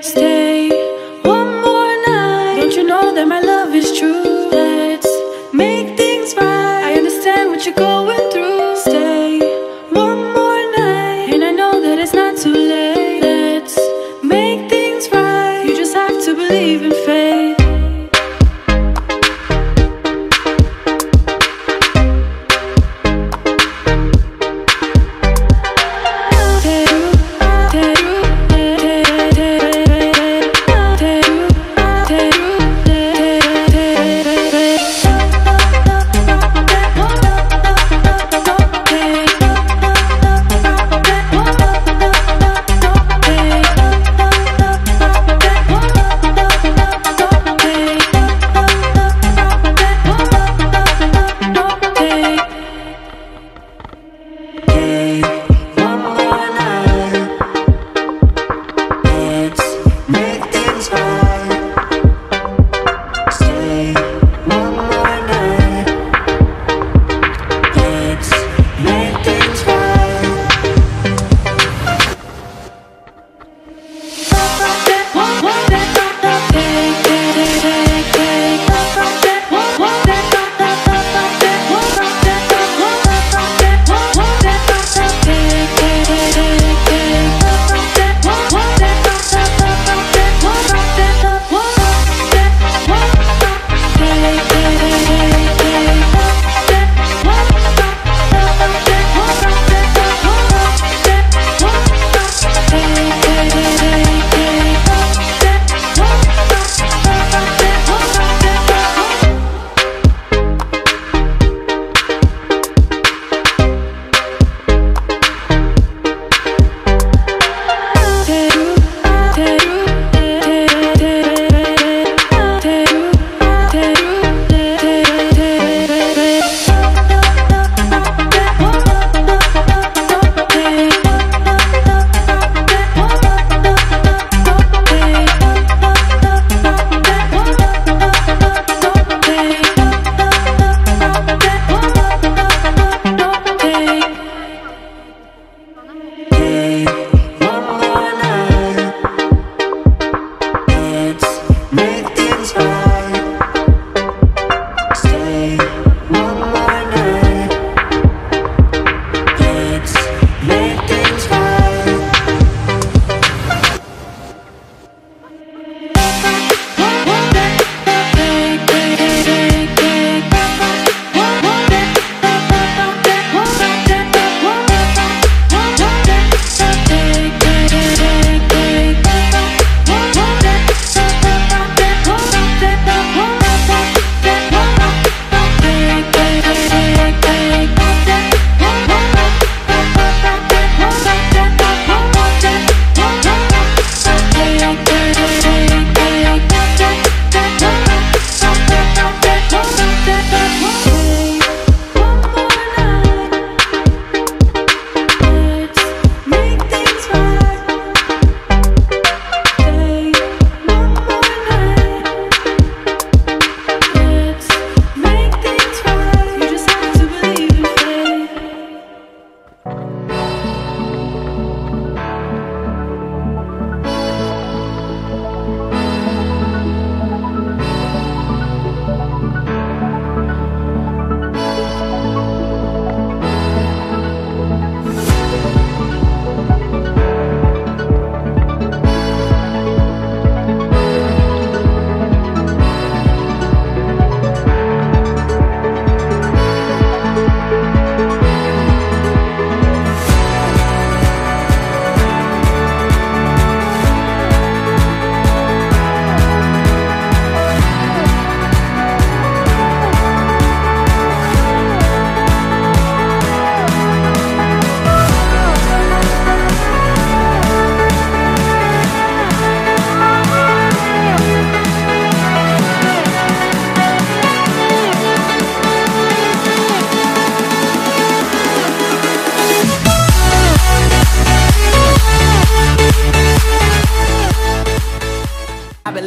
Stay one more night. Don't you know that my love is true? Let's make things right. I understand what you're going through. Stay one more night, and I know that it's not too late. Let's make things right. You just have to believe in fate.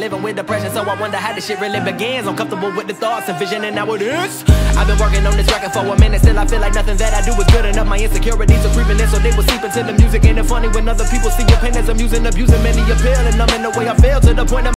living with depression, so I wonder how this shit really begins. I'm comfortable with the thoughts and vision, and now it is. I've been working on this record for a minute, still I feel like nothing that I do is good enough. My insecurities are creeping in, so they will seep into the music. Ain't it funny when other people see your pain as amusing, abusing many appeal, and I'm in the way I feel to the point of